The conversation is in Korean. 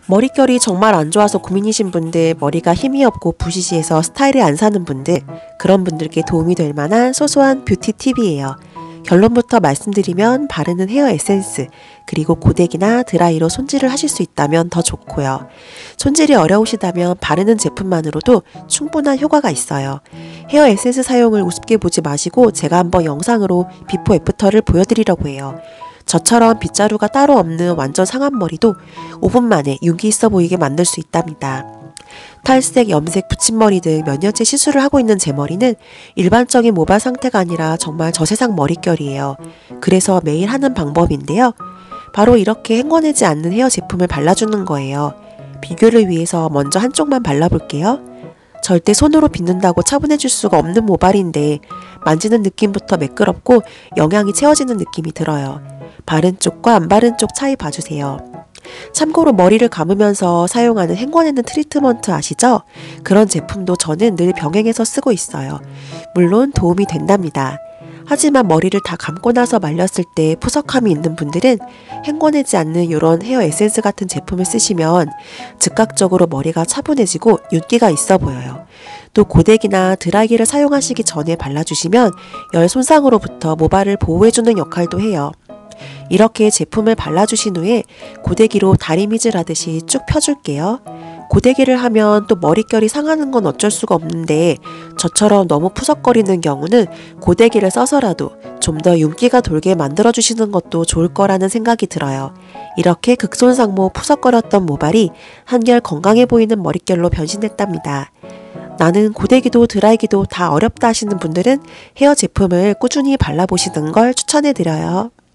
머릿결이 정말 안 좋아서 고민이신 분들, 머리가 힘이 없고 부시시해서 스타일이 안 사는 분들, 그런 분들께 도움이 될 만한 소소한 뷰티 팁이에요. 결론부터 말씀드리면 바르는 헤어 에센스, 그리고 고데기나 드라이로 손질을 하실 수 있다면 더 좋고요. 손질이 어려우시다면 바르는 제품만으로도 충분한 효과가 있어요. 헤어 에센스 사용을 우습게 보지 마시고 제가 한번 영상으로 비포 애프터를 보여드리려고 해요. 저처럼 빗자루가 따로 없는 완전 상한 머리도 5분 만에 윤기 있어 보이게 만들 수 있답니다. 탈색, 염색, 붙임머리 등 몇 년째 시술을 하고 있는 제 머리는 일반적인 모발 상태가 아니라 정말 저세상 머릿결이에요. 그래서 매일 하는 방법인데요. 바로 이렇게 헹궈내지 않는 헤어 제품을 발라주는 거예요. 비교를 위해서 먼저 한쪽만 발라볼게요. 절대 손으로 빗는다고 차분해질 수가 없는 모발인데 만지는 느낌부터 매끄럽고 영양이 채워지는 느낌이 들어요. 바른 쪽과 안 바른 쪽 차이 봐주세요. 참고로 머리를 감으면서 사용하는 헹궈내는 트리트먼트 아시죠? 그런 제품도 저는 늘 병행해서 쓰고 있어요. 물론 도움이 된답니다. 하지만 머리를 다 감고 나서 말렸을 때 푸석함이 있는 분들은 헹궈내지 않는 이런 헤어 에센스 같은 제품을 쓰시면 즉각적으로 머리가 차분해지고 윤기가 있어 보여요. 또 고데기나 드라이기를 사용하시기 전에 발라주시면 열 손상으로부터 모발을 보호해주는 역할도 해요. 이렇게 제품을 발라주신 후에 고데기로 다리미질 하듯이 쭉 펴줄게요. 고데기를 하면 또 머릿결이 상하는 건 어쩔 수가 없는데 저처럼 너무 푸석거리는 경우는 고데기를 써서라도 좀 더 윤기가 돌게 만들어주시는 것도 좋을 거라는 생각이 들어요. 이렇게 극손상모 푸석거렸던 모발이 한결 건강해 보이는 머릿결로 변신했답니다. 나는 고데기도 드라이기도 다 어렵다 하시는 분들은 헤어 제품을 꾸준히 발라보시는 걸 추천해드려요.